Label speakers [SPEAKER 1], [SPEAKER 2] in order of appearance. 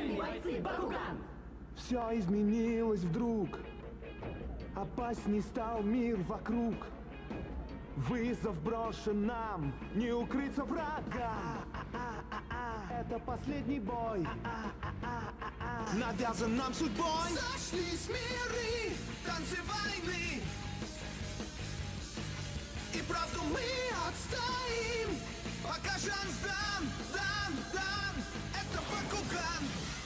[SPEAKER 1] Отчаянные бойцы Бакуган!
[SPEAKER 2] Все изменилось вдруг. Опасней стал мир вокруг. Вызов брошен нам, не укрыться врага. Это последний бой, навязан нам судьбой.
[SPEAKER 3] Сошлись миры, танцы войны, и правду мы отстоим. Пока шанс дан, дан, дан. Это Бакуган.